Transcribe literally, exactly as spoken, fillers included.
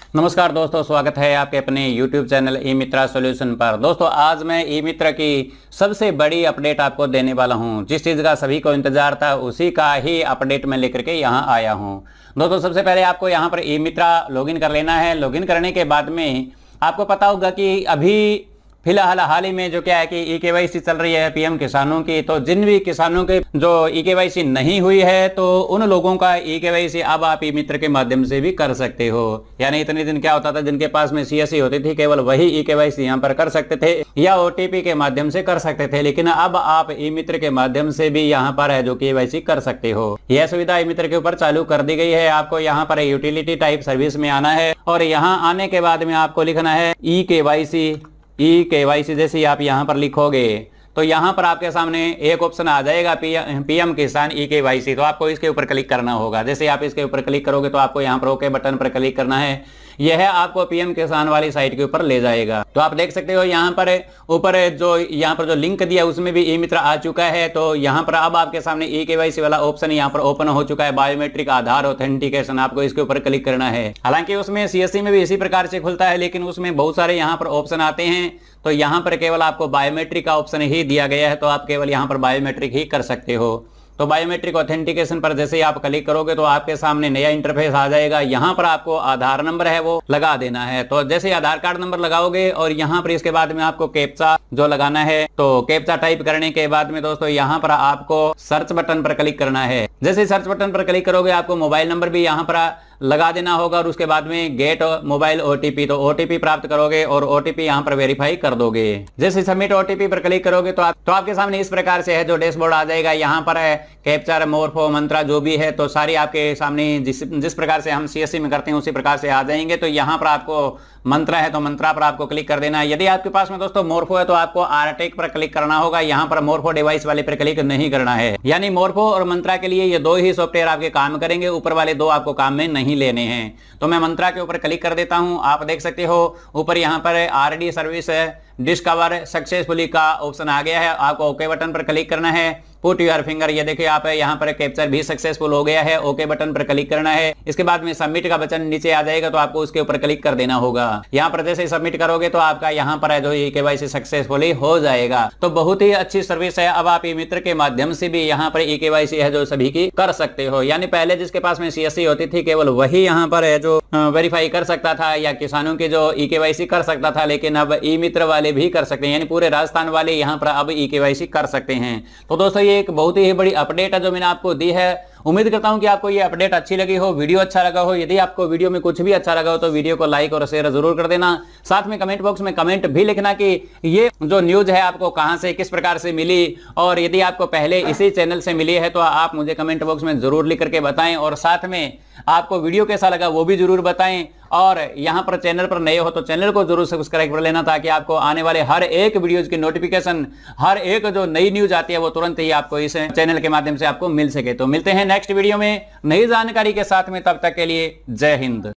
नमस्कार दोस्तों, स्वागत है आपके अपने YouTube channel E Mitra solution पर। दोस्तों आज मैं ई मित्रा की सबसे बड़ी अपडेट आपको देने वाला हूं। जिस चीज़ का सभी को इंतजार था उसी का ही अपडेट मैं लेकर के यहां आया हूं। दोस्तों सबसे पहले आपको यहां पर ई मित्रा लॉगिन कर लेना है। लॉगिन करने के बाद में आपको पता होगा कि अभी फिलहाल हाल ही में जो क्या है कि ई के वाई सी चल रही है पीएम किसानों की। तो जिन भी किसानों के जो ई के वाई सी नहीं हुई है तो उन लोगों का ई के वाई सी अब आप ई मित्र के माध्यम से भी कर सकते हो। यानी इतने दिन क्या होता था, जिनके पास में सी एस सी होती थी केवल वही ई के वाई सी यहाँ पर कर सकते थे या ओ टी पी के माध्यम से कर सकते थे, लेकिन अब आप ई मित्र के माध्यम से भी यहाँ पर है जो के वाई सी कर सकते हो। यह सुविधा ई मित्र के ऊपर चालू कर दी गई है। आपको यहाँ पर यूटिलिटी टाइप सर्विस में आना है और यहाँ आने के बाद में आपको लिखना है ई के वाई सी। ई के वाई सी जैसे आप यहाँ पर लिखोगे तो यहाँ पर आपके सामने एक ऑप्शन आ जाएगा पीएम किसान ई के वाई सी। तो आपको इसके ऊपर क्लिक करना होगा। जैसे आप इसके ऊपर क्लिक करोगे तो आपको यहाँ पर ओके बटन पर क्लिक करना है। यह आपको पीएम किसान वाली साइट के ऊपर ले जाएगा। तो आप देख सकते हो यहाँ पर ऊपर जो यहाँ पर जो लिंक दिया उसमें भी ई मित्र आ चुका है। तो यहाँ पर अब आपके सामने ई के वाई सी वाला ऑप्शन यहाँ पर ओपन हो चुका है, बायोमेट्रिक आधार ऑथेंटिकेशन। आपको इसके ऊपर क्लिक करना है। हालांकि उसमें सीएससी में भी इसी प्रकार से खुलता है, लेकिन उसमें बहुत सारे यहाँ पर ऑप्शन आते हैं। तो यहाँ पर केवल आपको बायोमेट्रिक का ऑप्शन ही दिया गया है, तो आप केवल यहाँ पर बायोमेट्रिक ही कर सकते हो। तो बायोमेट्रिक ऑथेंटिकेशन पर जैसे ही आप क्लिक करोगे तो आपके सामने नया इंटरफेस आ जाएगा। यहाँ पर आपको आधार नंबर है वो लगा देना है। तो जैसे आधार कार्ड नंबर लगाओगे और यहाँ पर इसके बाद में आपको कैप्चा जो लगाना है, तो कैप्चा टाइप करने के बाद में दोस्तों यहाँ पर आपको सर्च बटन पर क्लिक करना है। जैसे सर्च बटन पर क्लिक करोगे आपको मोबाइल नंबर भी यहाँ पर लगा देना होगा और उसके बाद में गेट मोबाइल ओटीपी, तो ओटीपी प्राप्त करोगे और ओटीपी यहाँ पर वेरीफाई कर दोगे। जैसे सबमिट ओटीपी पर क्लिक करोगे तो आप तो आपके सामने इस प्रकार से है जो डैशबोर्ड आ जाएगा। यहाँ पर है कैप्चा, मोरफो, मंत्रा जो भी है तो सारी आपके सामने जिस जिस प्रकार से हम सीएससी में करते हैं उसी प्रकार से आ जाएंगे। तो यहाँ पर आपको मंत्रा है तो मंत्रा पर आपको क्लिक कर देना है। यदि आपके पास में दोस्तों मोरफो है तो आपको आरटेक पर क्लिक करना होगा। यहाँ पर मोरफो डिवाइस वाले पर क्लिक नहीं करना है। यानी मोरफो और मंत्रा के लिए ये दो ही सॉफ्टवेयर आपके काम करेंगे, ऊपर वाले दो आपको काम में नहीं लेने हैं। तो मैं मंत्रा के ऊपर क्लिक कर देता हूं। आप देख सकते हो ऊपर यहाँ पर आरडी सर्विस है डिस्कवर सक्सेसफुली का ऑप्शन आ गया है। आपको ओके बटन पर क्लिक करना है। पुट योर फिंगर, ये देखिए आप यहाँ पर कैप्चर भी सक्सेसफुल हो गया है। ओके बटन पर क्लिक करना है। इसके बाद में सबमिट का बटन नीचे आ जाएगा तो आपको उसके ऊपर क्लिक कर देना होगा। यहाँ पर जैसे सबमिट करोगे तो आपका यहाँ पर है जो ई के वाई सी सक्सेसफुली हो जाएगा। तो बहुत ही अच्छी सर्विस है। अब आप ई मित्र के माध्यम से भी यहाँ पर ई के वाई सी है जो सभी की कर सकते हो। यानी पहले जिसके पास में सीएससी होती थी केवल वही यहाँ पर है जो वेरीफाई कर सकता था या किसानों की जो ई के वाई सी कर सकता था, लेकिन अब ई मित्र वाले भी कर सकते हैं। यानी पूरे राजस्थान वाले यहाँ पर अब ई के वाई सी कर सकते हैं। तो दोस्तों ये एक बहुत ही बड़ी अपडेट है जो मैंने आपको दी है। उम्मीद करता हूं कि आपको ये अपडेट अच्छी लगी हो, वीडियो अच्छा लगा हो। यदि आपको वीडियो में कुछ भी अच्छा लगा हो तो वीडियो को लाइक और शेयर जरूर कर देना। साथ में कमेंट बॉक्स में कमेंट भी लिखना कि ये जो न्यूज है आपको कहां से किस प्रकार से मिली, और यदि आपको पहले इसी चैनल से मिली है तो आप मुझे कमेंट बॉक्स में जरूर लिख करके बताएं। और साथ में आपको वीडियो कैसा लगा वो भी जरूर बताएं। और यहाँ पर चैनल पर नए हो तो चैनल को जरूर सब्सक्राइब कर लेना, ताकि आपको आने वाले हर एक वीडियोज की नोटिफिकेशन, हर एक जो नई न्यूज आती है वो तुरंत ही आपको इस चैनल के माध्यम से आपको मिल सके। तो मिलते हैं नेक्स्ट वीडियो में नई जानकारी के साथ में, तब तक के लिए जय हिंद।